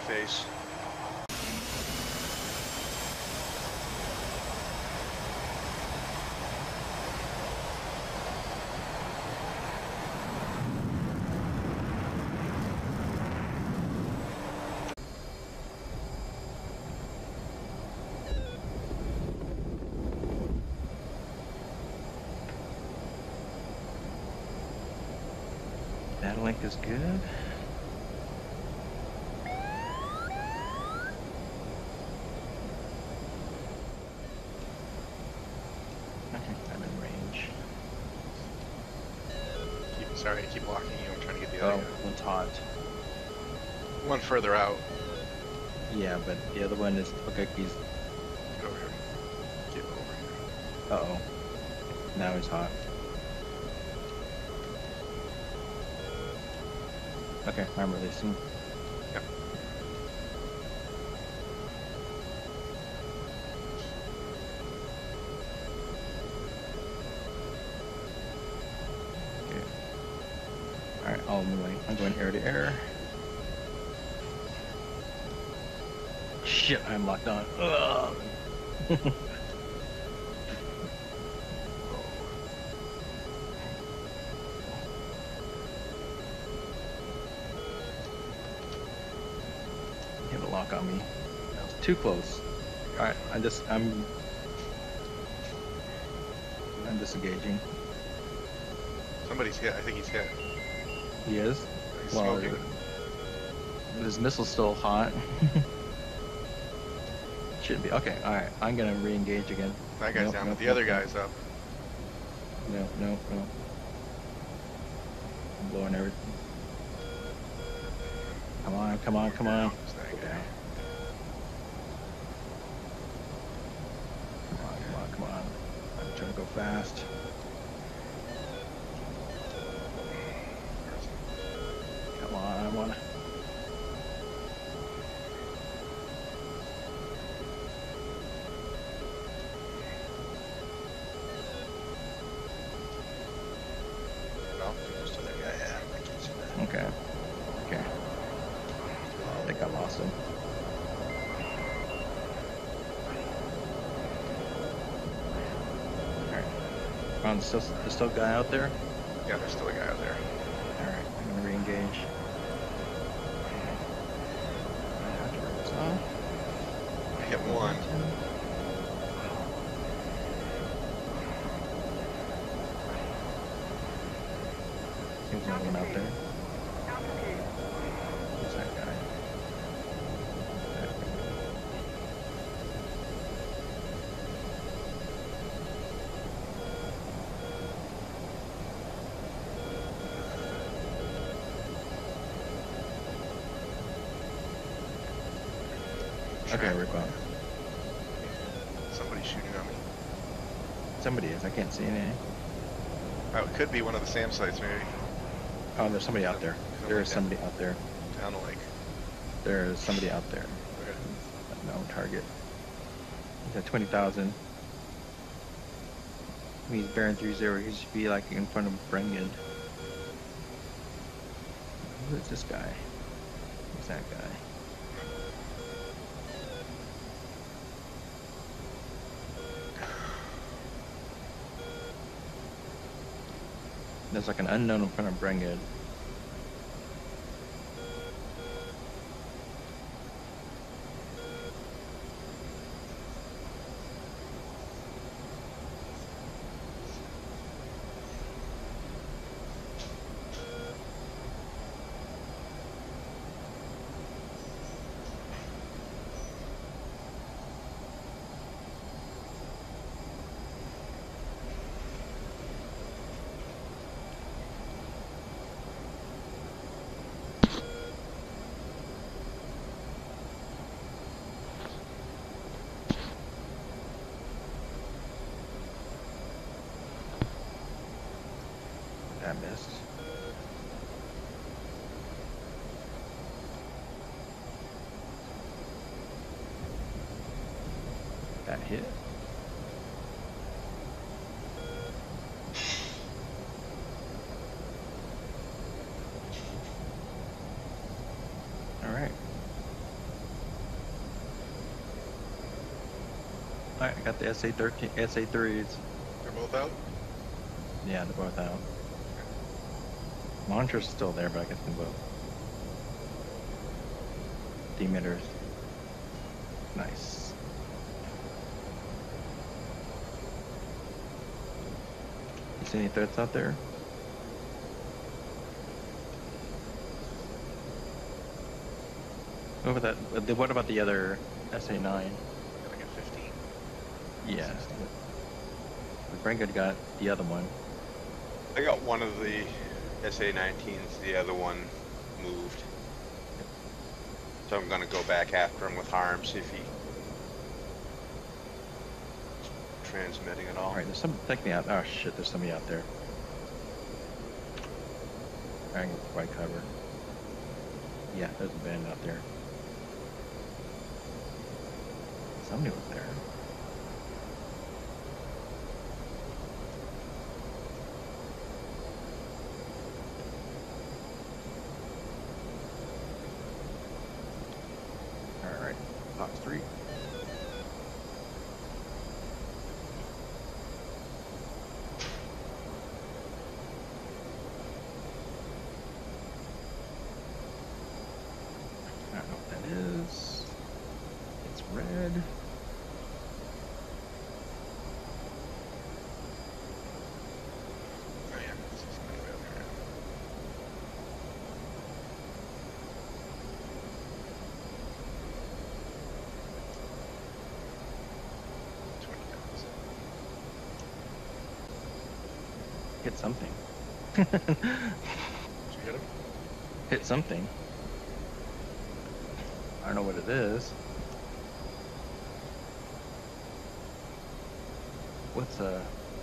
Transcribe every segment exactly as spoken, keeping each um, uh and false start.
face. That link is good. I'm in range. Keep, sorry, I keep blocking you. I'm trying to get the Oh, other guy. one's hot. One further out. Yeah, but the other one is look like he's. Get over here. Get over here. Uh oh. Now he's hot. Okay, I'm releasing. Yep. Okay. Alright, I'll move. I'm going air to air. Shit, I'm locked on. Ugh. He had a lock on me. That was too close. Alright, I just I'm I'm disengaging. Somebody's hit. I think he's hit. He is? He's Well, smoking. his missile's still hot. Should be. Okay, alright. I'm gonna re-engage again. That guy's Nope, down, nope, but the other nope, guy's up. No, no, no. I'm blowing everything. Come on, come on, come on. It's that Okay. guy. Come on, come on, come on. I'm trying to go fast. Come on, I wanna. No, just another guy. Yeah, I can't see that. Okay. Okay. I think I lost him. Alright. Ron, still, there's still a guy out there? Yeah, there's still a guy out there. Alright, I'm gonna re-engage. I have to bring this on. I hit one. There's another one out there. Who's that guy? Okay, we're gone. Somebody's shooting on me. Somebody is. I can't see any. Oh, it could be one of the SAM sites, maybe. Oh, there's somebody out there. There is somebody out there. Down the lake. There is somebody out there. Okay. No target. He's at twenty thousand. He's bearing three zero. He should be like in front of Brengan. Who is this guy? Who's that guy? There's like an unknown in front of Brengan. That missed. That hit. All right. Alright, I got the S A thirteen, S A threes. They're both out? Yeah, they're both out. Launcher's still there, but I guess them both. Demitters. Nice. You see any threats out there? What about that? What about the other S A nine? Like a fifteen? Yeah. Brangard got the other one. I got one of the S A nineteens, the other one moved. So I'm gonna go back after him with harm, see if he transmitting at all. Alright, there's some take me out. Oh shit, there's somebody out there. I can provide cover. Yeah, there's a band out there. Somebody was there. Alright, Fox three. I don't know what that is. It's red. Oh yeah, this is my way over here. Twenty thousand. Hit something. Did you hit him? Hit something. I don't know what it is. What's uh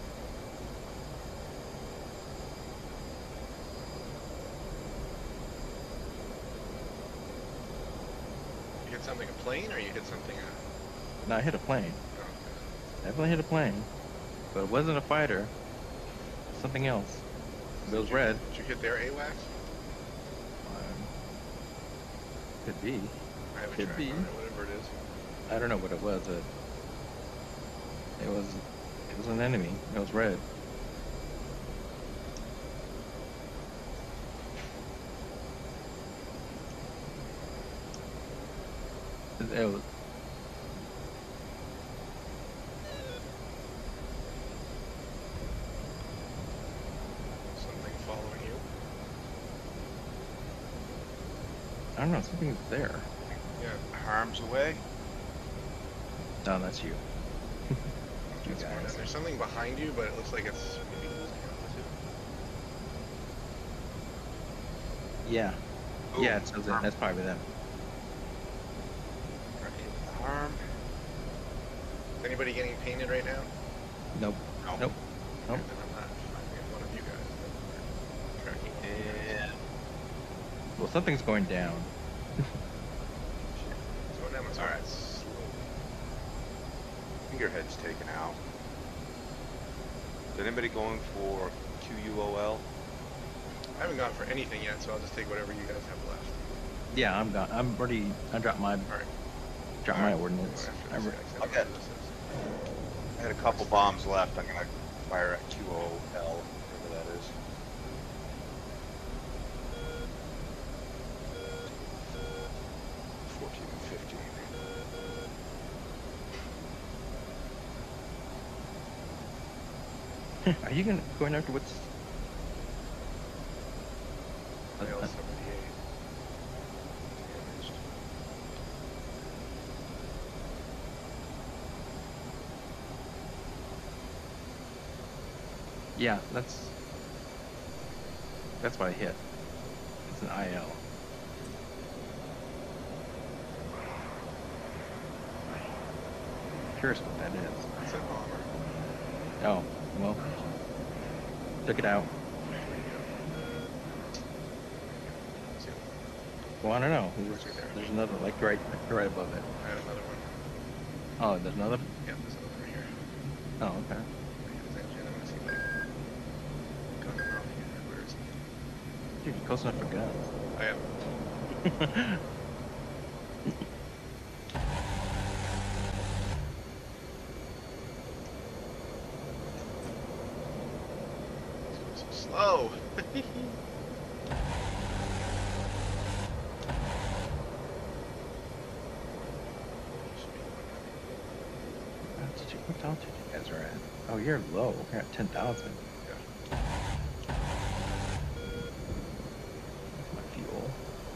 You hit something, a plane, or you hit something, uh, no, I hit a plane. oh, okay. Definitely hit a plane. But it wasn't a fighter. Something else. It was Did you- red. Did you hit their AWACS? Um, could be. I have a Could track be. on it, whatever it is. I don't know what it was. It, it was it was an enemy. It was red. It, it was Something following you. I don't know, something's there. Yeah. Harm's away. No, that's you. You That's fine. guys. There's something behind you, but it looks like it's maybe losing altitude. Yeah. Ooh, Yeah, it says it. harm. That's probably them. Right. Harm. Is anybody getting painted right now? Nope. No. Nope. Nope. Then I'm not finding one of you guys that are tracking. And Well, something's going down. So now it's Alright. slow. Fingerhead's taken out. Is anybody going for Q U O L? I haven't gone for anything yet, so I'll just take whatever you guys have left. Yeah, I'm gone. I'm already. I dropped my Alright. dropped All my right. ordinance. Go after I this re- guy, 'cause I don't Okay. know who this is. I had a couple bombs left. I'm gonna fire at Q O L, whatever that is. fourteen and fifteen. Are you gonna going after what's? I Uh, L uh, seventy-eight. Damaged. Yeah, that's that's what I hit. It's an I L. Curious what that is. It's a bomber. Oh, well, took it out. See, Well, I don't know. Where's There's, it there? there's another, like right, right above it. I have another one. Oh, there's another. Yeah, there's another one right here. Oh, okay. Right here, there's engine. I want to see if I can gun him off here. Where is he? Dude, you're close enough for guns. I am. What altitude you guys are at? Oh, you're low. You're at ten thousand. Yeah. That's my fuel.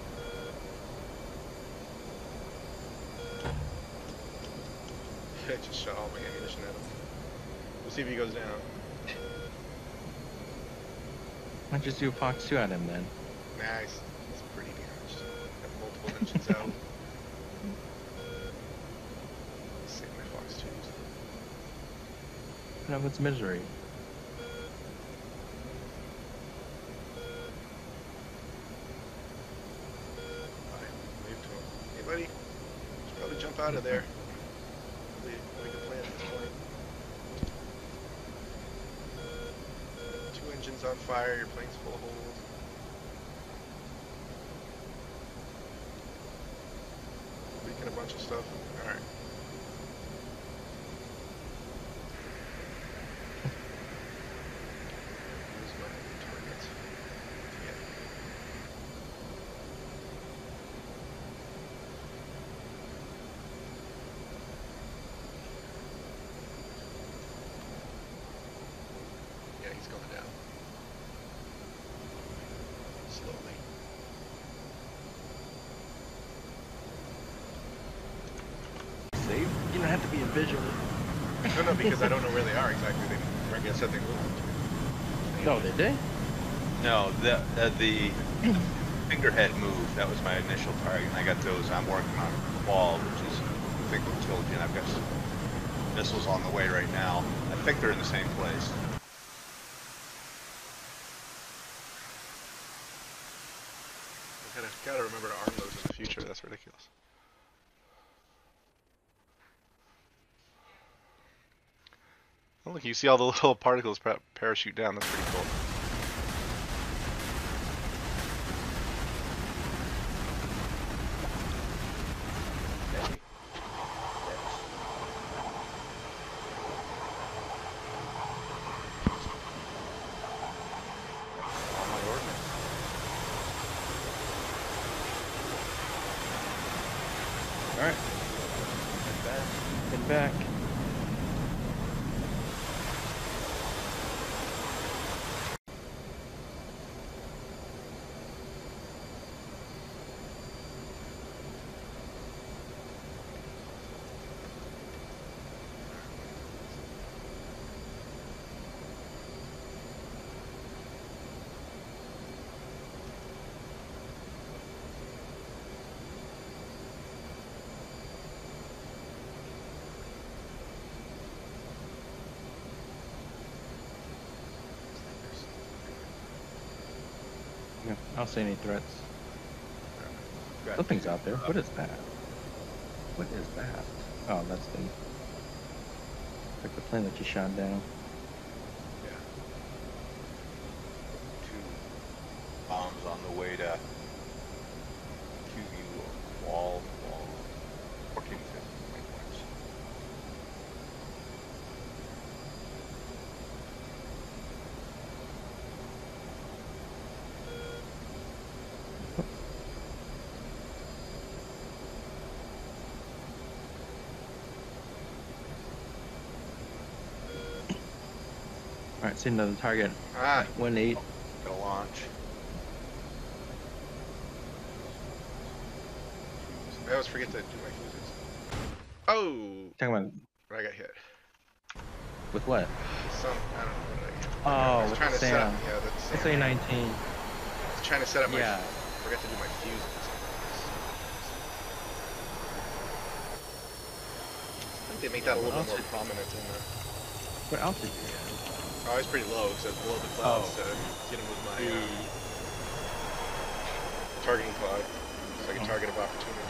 I just shot all my ammunition at him. We'll see if he goes down. Why don't you just do a Fox two at him then? Nice. He's pretty damaged. Got multiple engines out. Save my Fox twos. Put up its misery. Alright, wave to him. Hey buddy, should probably jump out of there. Probably make a plan at this point. Two engines on fire, your plane's full of holes. Leaking a bunch of stuff. Alright. Here's my targets. Yeah. Yeah, he's going down. Slowly. Save? You don't have to be a visual. No, no, because I don't know where they are exactly. They, like I said, they moved. No, did they? No, the uh, the fingerhead move. That was my initial target, and I got those. I'm working on wall, which is I think what killed you. And I've got some missiles on the way right now. I think they're in the same place. I gotta, gotta remember to arm those in the future. That's ridiculous. Oh, look, you see all the little particles pa parachute down. That's pretty cool. All my ordnance. All right. Get back. Get back. Yeah, I don't see any threats. Got Something's two. out there. What is that? What is that? Oh, that's the like the plane that you shot down. Yeah. Two bombs on the way to Q U wall, wall, fourteen fifty points. All right, see another target. Ah, One eight. Go launch. I always forget to do my fuses. Oh, Talking about I got hit. with what? Some, I don't know what I get. Oh, I was with trying the to set up, SAM. yeah, that's S A nineteen. I was trying to set up my, Yeah. forgot to do my fuses. I think they make that a little bit more prominent in the, What altitude? oh, I was pretty low, so below the clouds to get him with my uh, targeting cloud, so I can Oh. target of opportunity.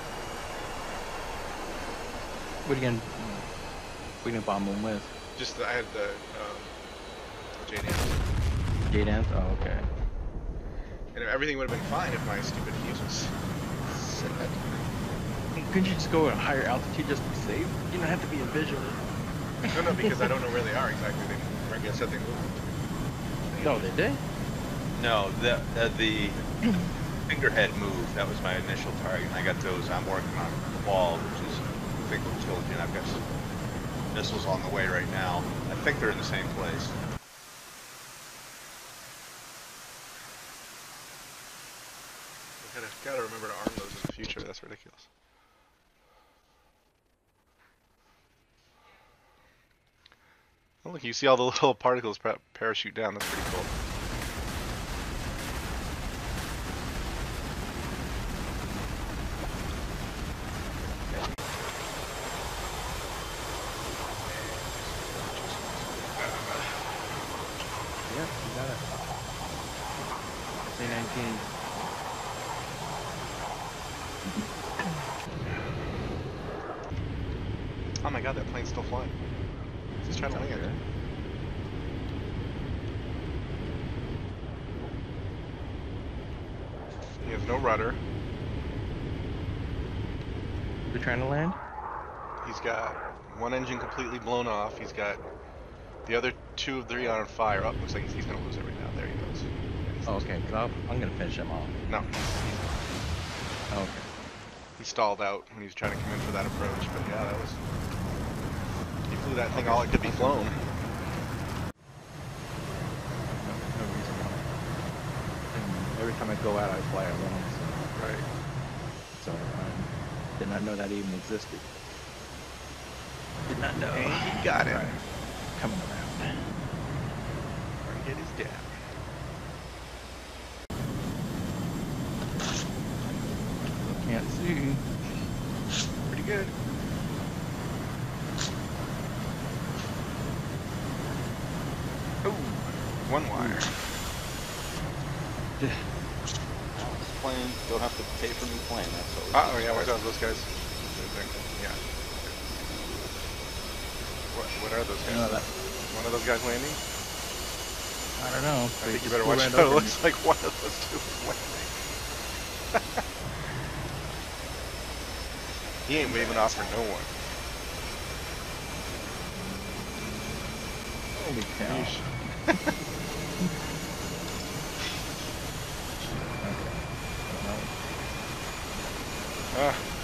What are you gonna? What are you gonna bomb them with? Just the, I had the um, J D S, J dance? Oh, okay. and everything would have been fine if my stupid fuse was set. Couldn't you just go at a higher altitude just to be safe? You don't have to be a visual. No, no, because I don't know where they are exactly. They, like I said, they moved. No, did they? No, the uh, the fingerhead move. That was my initial target, and I got those. I'm working on wall, which is I think what killed you. And I've got some missiles on the way right now. I think they're in the same place. We gotta, gotta remember to arm those in the future. That's ridiculous. Oh, look, you see all the little particles parachute down. That's pretty cool. Yep, you got it. C nineteen. Oh my god, that plane's still flying. Just trying to wing it. He has no rudder. You're trying to land? He's got one engine completely blown off. He's got the other two of three on fire. Oh, looks like he's, he's going to lose it right now. There he goes. Yeah, Oh, okay, because I'm going to finish him off. No. He's, Oh, okay. he stalled out when he was trying to come in for that approach. But yeah, that was... He flew that thing Okay. all it could be flown. No, no reason why. And every time I go out, I fly alone, so, Right. so I did not know that even existed. Did not know. And he got it. Right. Coming around. Target is down. Can't see. Pretty good. Oh, one wire. Plane, don't have to pay for new plane. That's always. Uh oh, yeah, watch out, those guys. Yeah. What, what are those guys? You know that. One of those guys landing? I don't know. I think you better watch out. It looks like one of those two is landing. He ain't waving off for no one. Holy cow. Yeesh. Okay. Well, Ah.